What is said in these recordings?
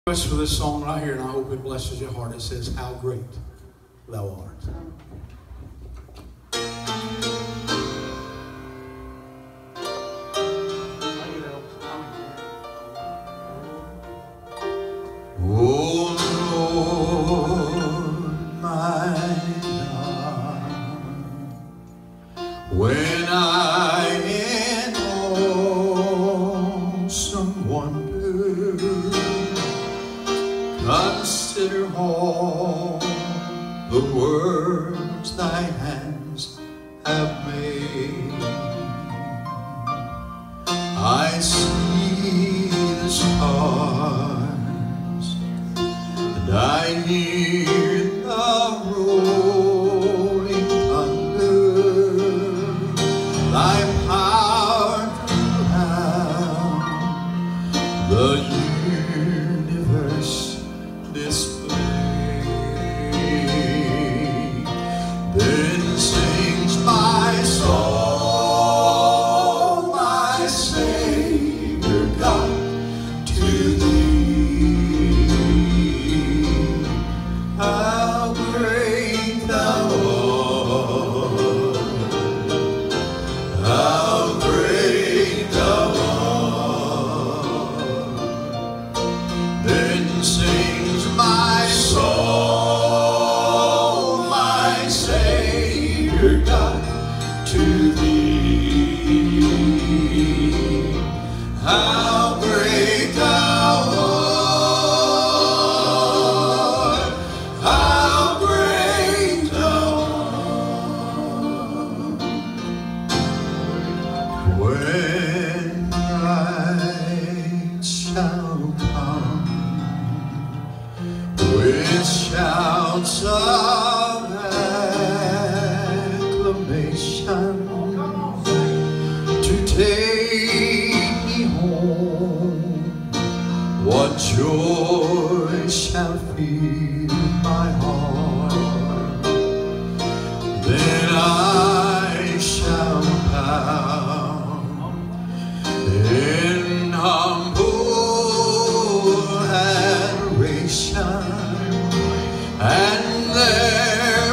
For this song right here, and I hope it blesses your heart. It says, "How great thou art." Oh Lord, my God, when I in awesome wonder consider all the works thy hands have made, I see the stars, and I hear the rolling thunder, thy power throughout the universe display. Then sings my soul, my Savior God, to thee. How great thou art, how great thou art. Then sings my soul, my Savior God, to thee. How great thou art, how great thou art. When night shall come with shouts of acclamation to take me home, what joy shall fill my heart. Then I shall bow in humble adoration, and there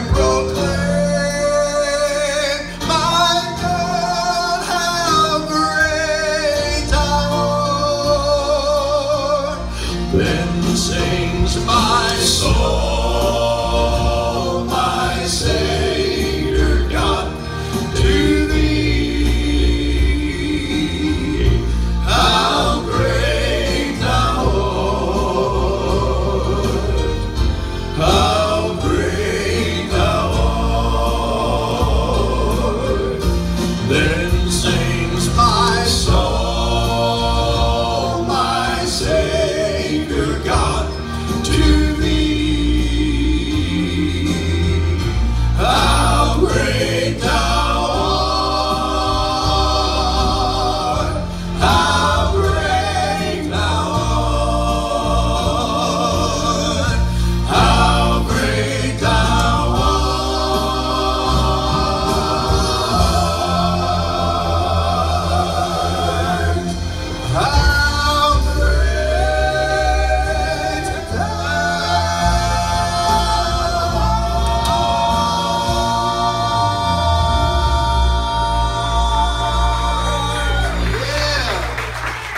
proclaim, my God, how great thou art. Then sings my soul,